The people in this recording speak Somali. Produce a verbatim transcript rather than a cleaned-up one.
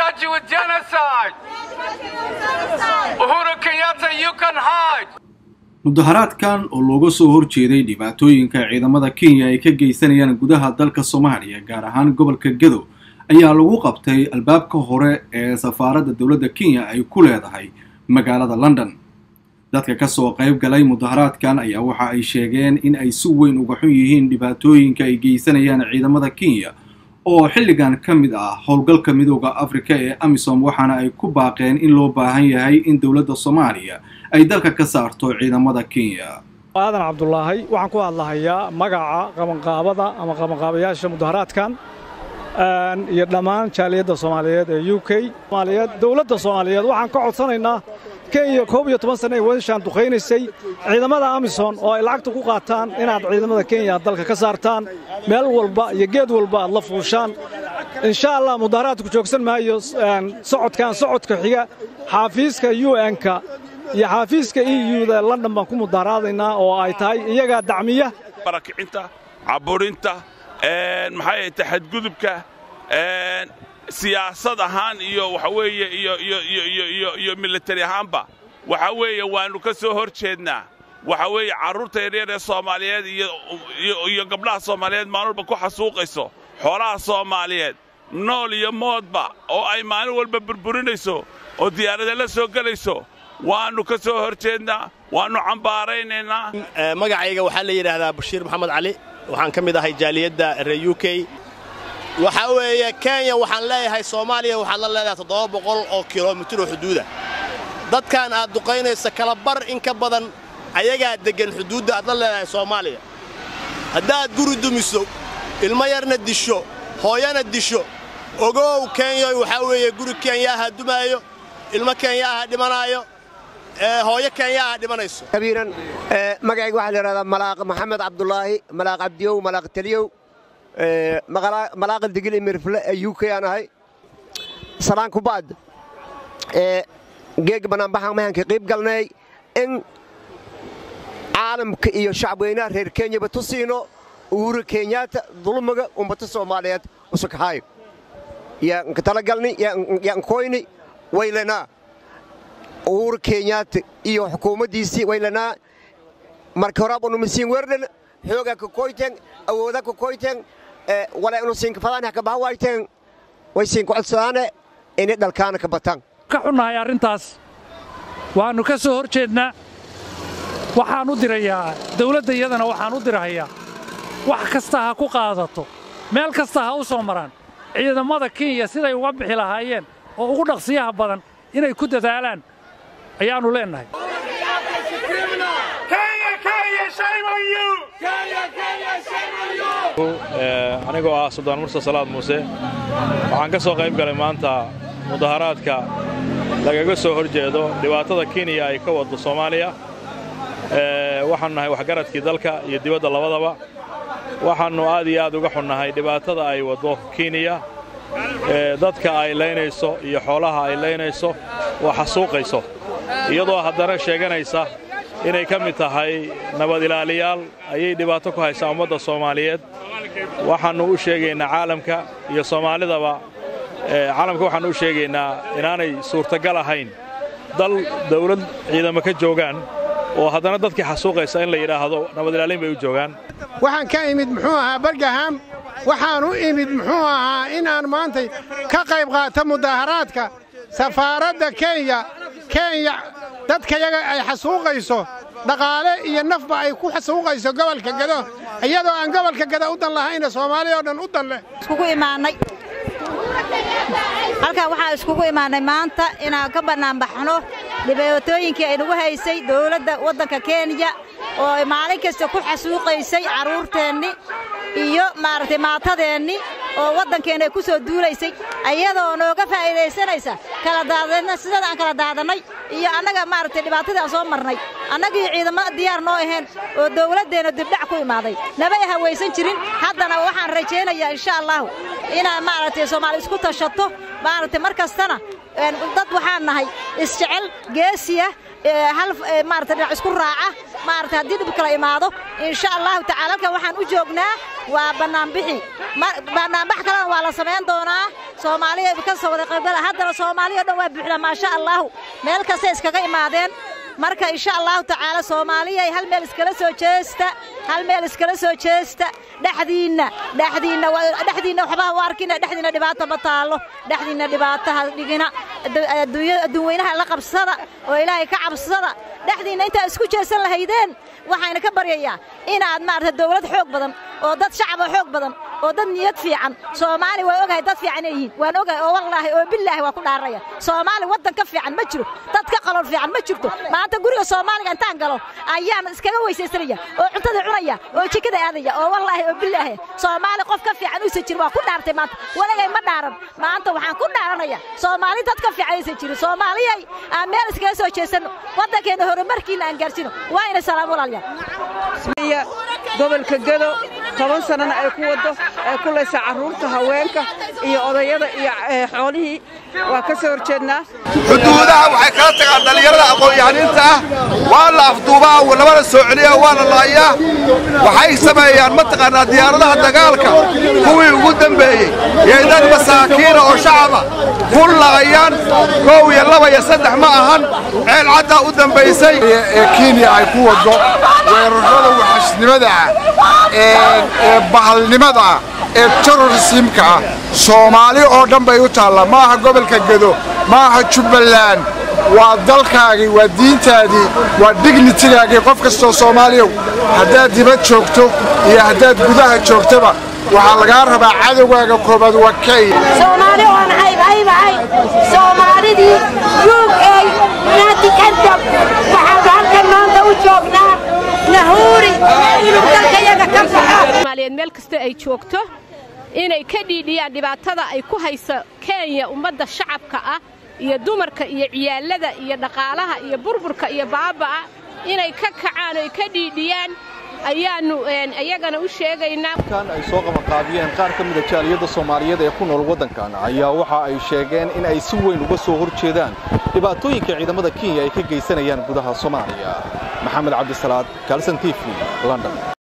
charge you with genocide. Uhuru Kenyatta, you can hide. mudaharaadkan oo looga soo horjeeday dhibaatooyinka ciidamada Kenya ay ka geysanayaan gudaha dalka Soomaaliya gaar ahaan gobolka Gedo ayaa lagu qabtay albaabka hore ee safaaradda dawladda Kenya ay ku leedahay magaalada London. dadka ka soo qayb galay mudaharaadkan ayaa waxa ay sheegeen in ay si weyn uga xun yihiin dhibaatooyinka ay geysanayaan ciidamada Kenya oo xilligan kamid ah howlgalka midowga Afrika ee AMISOM waxaana ay ku baaqeen in loo baahan yahay in dawladda Soomaaliya ay dalka ka saarto ciidamada Kenya. aadan Cabdullaahi waxaan ku hadlahayaa magaca qabanqaabada ama qabanqaabayaasha mudaharaadkan aan iyo dhamaan jaaliyadda Soomaaliyeed ee U K. Soomaaliyeed dawladda Soomaaliyeed waxaan ka codsanaynaa Kenya koob iyo toban sano ay wadashaan duqeynaysay ciidamada AMISOM oo ay lacagta ku qaataan inaad ciidamada Kenya dalka ka saartaan meel walba iyo geed walba aad la fuushaan insha Allah mudaharaadku joogsan maayo socodkan socodka xiga xafiiska U N-ka iyo xafiiska E U-da London baan ku mudaharaadaynaa oo ay tahay iyaga dacmiya barakicinta caburinta een maxay tahay xadgudubka een siyaasad ahaan iyo waxa weeye iyo iyo iyo iyo iyo military ahaanba waxa weeye waanu ka soo horjeednaa waxa weeye carruurta yaryar ee Soomaaliyeed iyo iyo gabdhaha Soomaaliyeed maalmo ku xasuuqayso xoolaha Soomaaliyeed nool iyo moodba oo ay maalin walba burburinayso oo diyaarada la soo galayso waanu ka soo horjeednaa waanu cambaaraynaynaa magacayga waxa la yiraahdaa Bashiir Maxamed Cali waxaan ka mid ahay jaaliyadda reer U K waxa weeye Kenya waxaan leeyahay Soomaaliya waxa la leedahay toddoba boqol oo kiiloomitir xuduuda dadkan aad duqeynaysa kala bar in ka badan ayaga degan xuduuda aad la leedahay Soomaaliya hadaad guri dumiso ilma yarna disho hooyana disho ogow Kenya waxa weeye guri Kenya ha dumaayo ilma Kenya ha dhimanayo ee hooyo Kenya ha dhimanayso kabiiran magacayga waxa la yiraahdaa Malaaq Maxamed Cabdullaahi Malaaq Abdiyow Malaaq Taliyow ملاقة دقيقة مرفلة يوكي أنا هاي سلام كباد جيج بنام بحق مهن كقريب قالنا إن عالم كيو شعبنا هير كينيا بتصينه ور كينيا ظلمة ومبتصوا ماليات وسك هاي يا كتلا قالني يا يا كويني ويلنا ور كينيا إيو حكومة دي سي ويلنا مركوراب ونمسين وردن هيوغا كويتين أو ذاك كويتين ولا إنه سينك فلان هكذا هوايتين ويسينك عالسانة إن إدل كان كبتان كحنا يا رنتاس وأنو كسر جدنا وحنو دريا دولة يدنا وحنو دريا وحكستها كقاضته مال كستها وصمران إذا ما ذكي يصير يوضح لها هايين وأقول نقصيها بدن إنه يكون ذالان أيانو لنا anigoo ah Suldaan Mursa Salaad Muuse waxaan ka soo qayb galay maanta mudaharaadka lagaga soo horjeedo dhibaatada Kenya ay ka wado Soomaaliya ee waxaan nahay wax garadkii dalka iyo dibadda labadaba waxaanu aad iyo aad uga xunnahay dhibaatada ay wado Kenya ee dadka ay leynayso iyo xoolaha ay leynayso waxa suuqayso iyadoo haddana sheeganaysa inay ka mid tahay nabad ilaaliyaal ayay dhibaato ku haysaa ummadda Soomaaliyeed waxaanu u sheegaynaa caalamka iyo Soomaalidaba ee caalamka waxaanu u sheegaynaa inaanay suurtagal ahayn dal dawlad ciidamo ka joogan oo haddana dadkii xasuuqaysa in la yiraahdo nabad ilaalin bay u joogan waxaan ka imid muxuu ahaa Bargaham waxaan u imid muxuu ahaa inaan maanta ka qayb qaato mudaharaadka safaaradda Kenya Kenya dadka yaga ay xasuuqayso dhaqaale iyo nafba ay ku xasuuqayso gobolka Gedo iyadoo aan gobolka Gedo u dan lahayn Soomaaliya oo dhan u dan leh iskugu imaanay halka waxa iskugu imaanay maanta inaan ka banaan baxno dhibaatooyinkii ay nagu haysay dawladda waddanka Kenya oo maalin kasta ku xasuuqaysay caruurteenni iyo maartay maatadeenni oo waddankeena ku soo duulaysay ayadoo nooga faa'iideysanaysa kala daadana sidoo aan kala daadanay iyo anaga maartay dhibaatada soo marnay anagii ciidamada diyaar noo ahayn oo dawladeena dibdhac ku imaaday nabay hawaysan jirin haddana waxaan rajaynayaa insha Allah inaan maartay Soomaali isku tashato maartay markastana dad waxaan nahay isjecel geesiya hal maartay isku raaca maarta haddii dhib kala imaado insha allahu tacaala halkan waxaan u joognaa waa banaanbixi banaanbax kalena waa la samayn doonaa soomaaliya ka soo wada qaybgala haddana soomaaliya dhan waa buuxda maasha allahu meel kasta iskaga imaadeen marka insha allahu tacaala soomaaliya hal meel iskala soo jeesta hal meel iskala soo jeesta dhaxdiina dhaxdiina dhaxdiina waxba u arkina dhaxdiina dhibaato ma taalo dhaxdiina dhibaato hal dhigina adduunweynaha la qabsada oo ilaahay ka cabsada dhaxdiina inta isku jeesan lahaydeen waxayna ka baryayaa inaad maarta dawlad xoog badan oo dad shacab xoog badan oo dad niyad fiican Soomaali way ogahay dad fiican ay yihiin waan ogahay oo wallahi oo billahi waa ku dhaaraya Soomaali wadan ka fiican ma jiro dad ka qalal fiican ma jirto maanta guriga Soomaaliga intaan galo ayaan iskaga weysaysanaya oo cuntada cunaya oo jikada aadaya oo wallahi oo billahi Soomaali qof ka fiican uu jiro waa ku dhaartay maanta walagay ma dhaaran maanta waxaan ku dhaaranaya Soomaali dad ka fiican ay jiro Soomaaliyay aan meel iskaga soo jeesan wadankeena horumarkiina aan gaarsino waa ina salaam walaalayaal gobolka Gado toban sanana ay ku wado ay ku leeysa caruurta haweenka iyo odayada iyo xoolihii waa ka soo horjeednaa xuduudaha waxay kala tagaan dhalinyarada aqoon-yahaniinta ah waa la afduubaa oo labada soo celiya waa la laayaa waxay sameeyaan mataqaanaa diyaaradaha dagaalka kuwii ugu dambeeyey ee dad masaakiin oo shacaba ku laayaan koow iyo laba iyo saddex ma ahan ceel cadda u dambeysay ee Kenya ay ku wado weerarada waxasnimada ee bahalnimada ee terrorismka Soomaali oo dhan bay u taala maaha gobolka Gado maaha Jubbaland waa dalkaagi waa diintaadi waa dignity-gaagi qof kasta Soomaaliyeed haddaad dibad joogto iyo haddaad gudaha joogtaba waxa laga rabaa cadawgaaga koobaad waa kay Soomaali waan hayb hayb hayb Soomaalidii U K United Kingdom waxa halkan maanta u joognaa nahuri inuu dalkayaga ka baxo Soomaaliyeed meel kasta ay joogto inay ka dhiidhiyaan dhibaatada ay ku hayso Kenya ummadda shacabka ah iyo dumarka iyo ciyaalada iyo dhaqaalaha iyo burburka iyo baabaa inay ka kacaan oo ka dhiidhiyaan ayaanu ayagana u sheegaynaa kan ay soo qaban qaadiyeen qaar ka mid ah jaaliyada Soomaaliyeed ee ku nool wadankan ayaa waxa ay sheegeen in ay si weyn uga soo horjeedaan dhibaatooyinka ciidamada Kenya ay ka geysanayaan gudaha Soomaaliya maxamed cabdi salaad Kalsan T V London